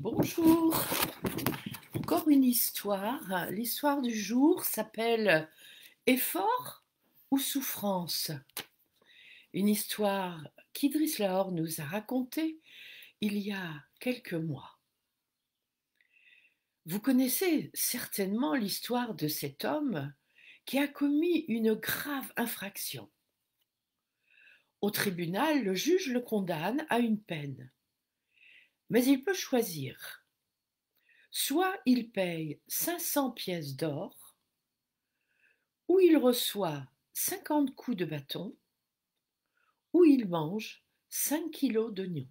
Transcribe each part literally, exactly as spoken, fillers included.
Bonjour, encore une histoire. L'histoire du jour s'appelle Effort ou souffrance? Une histoire qu'Idriss Lahore nous a racontée il y a quelques mois. Vous connaissez certainement l'histoire de cet homme qui a commis une grave infraction. Au tribunal, le juge le condamne à une peine, mais il peut choisir. Soit il paye cinq cents pièces d'or, ou il reçoit cinquante coups de bâton, ou il mange cinq kilos d'oignons.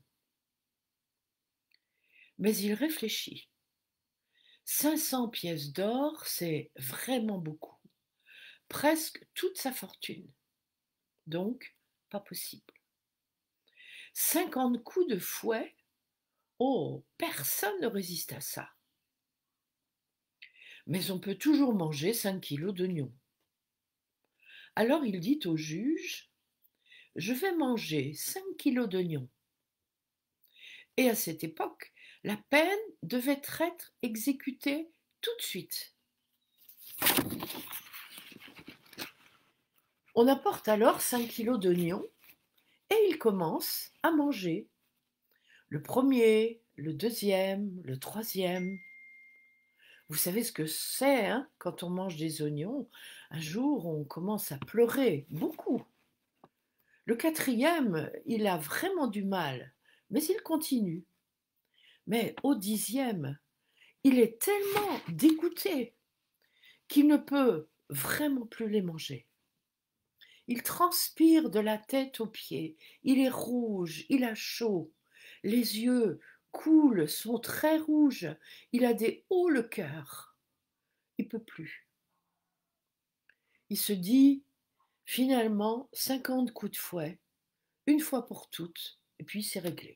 Mais il réfléchit. cinq cents pièces d'or, c'est vraiment beaucoup. Presque toute sa fortune. Donc, pas possible. cinquante coups de fouet, oh, personne ne résiste à ça. Mais on peut toujours manger cinq kilos d'oignons. Alors il dit au juge, je vais manger cinq kilos d'oignons. Et à cette époque, la peine devait être exécutée tout de suite. On apporte alors cinq kilos d'oignons et il commence à manger. Le premier, le deuxième, le troisième. Vous savez ce que c'est, hein, quand on mange des oignons? Un jour, on commence à pleurer, beaucoup. Le quatrième, il a vraiment du mal, mais il continue. Mais au dixième, il est tellement dégoûté qu'il ne peut vraiment plus les manger. Il transpire de la tête aux pieds, il est rouge, il a chaud, les yeux coulent, sont très rouges, il a des hauts le cœur. Il ne peut plus. Il se dit, finalement, cinquante coups de fouet, une fois pour toutes, et puis c'est réglé.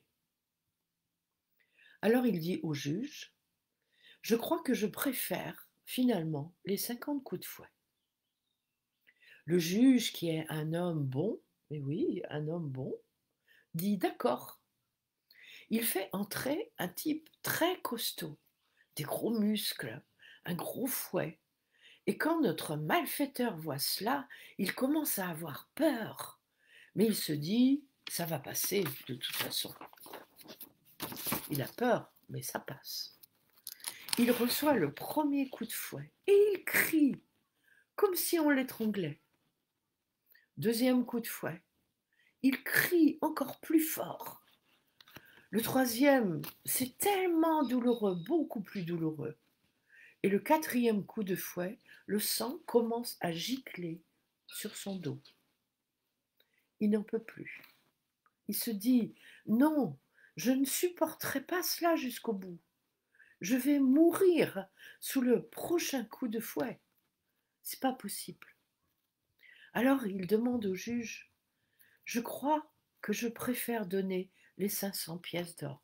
Alors il dit au juge, je crois que je préfère finalement les cinquante coups de fouet. Le juge, qui est un homme bon, mais oui, un homme bon, dit d'accord. Il fait entrer un type très costaud, des gros muscles, un gros fouet. Et quand notre malfaiteur voit cela, il commence à avoir peur. Mais il se dit, ça va passer de toute façon. Il a peur, mais ça passe. Il reçoit le premier coup de fouet et il crie, comme si on l'étranglait. Deuxième coup de fouet. Il crie encore plus fort. Le troisième, c'est tellement douloureux, beaucoup plus douloureux. Et le quatrième coup de fouet, le sang commence à gicler sur son dos. Il n'en peut plus. Il se dit, non, je ne supporterai pas cela jusqu'au bout. Je vais mourir sous le prochain coup de fouet. C'est pas possible. Alors il demande au juge, je crois que je préfère donner les cinq cents pièces d'or.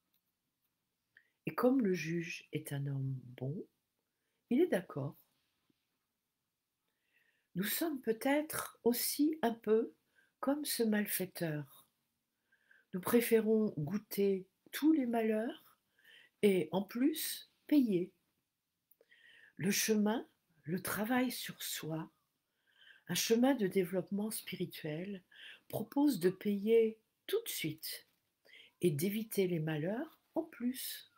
Et comme le juge est un homme bon, il est d'accord. Nous sommes peut-être aussi un peu comme ce malfaiteur. Nous préférons goûter tous les malheurs et en plus payer. Le chemin, le travail sur soi, un chemin de développement spirituel propose de payer tout de suite et d'éviter les malheurs en plus.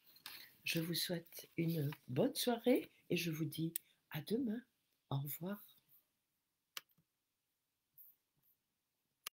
Je vous souhaite une bonne soirée et je vous dis à demain. Au revoir.